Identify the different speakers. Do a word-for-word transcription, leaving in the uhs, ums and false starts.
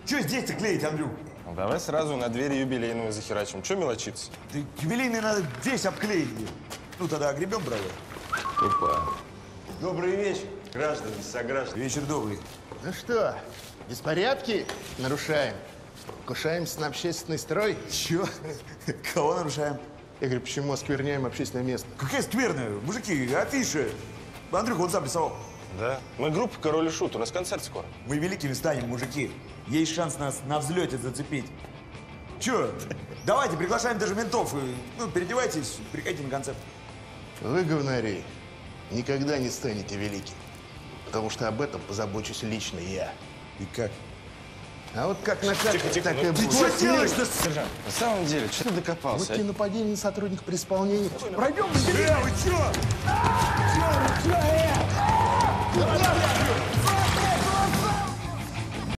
Speaker 1: Че здесь-то клеить, Андрюх?
Speaker 2: Ну, давай сразу на двери юбилейную захерачим. Че мелочиться?
Speaker 1: Ты юбилейный надо здесь обклеить. Ну тогда огребем, братья.
Speaker 2: Опа.
Speaker 3: Добрый вечер, граждане, сограждане.
Speaker 1: Вечер добрый.
Speaker 4: Ну что, беспорядки нарушаем? Кушаемся на общественный строй?
Speaker 1: Чё? Кого нарушаем?
Speaker 4: Я говорю, почему оскверняем общественное место?
Speaker 1: Какая скверная? Мужики, афиши. Андрюха, он сам рисовал.
Speaker 2: Да? Мы группа Король и Шут, у нас концерт скоро.
Speaker 1: Мы великими станем, мужики. Есть шанс нас на взлете зацепить. Чё? Давайте, приглашаем даже ментов. Ну, переодевайтесь, приходите на концерт.
Speaker 4: Вы, говнари, никогда не станете великим. Потому что об этом позабочусь лично я.
Speaker 1: И как?
Speaker 4: А вот как накатывать,
Speaker 2: Тихо, тихо,
Speaker 4: так
Speaker 2: ну
Speaker 4: и
Speaker 2: ты
Speaker 4: будет.
Speaker 1: Что делаешь-то?
Speaker 2: Сержант, на самом деле, что ты
Speaker 4: Вот
Speaker 2: докопался?
Speaker 4: тебе нападение на сотрудников при исполнении. Пройдем
Speaker 1: Э, вы чё? Чё, чё, э?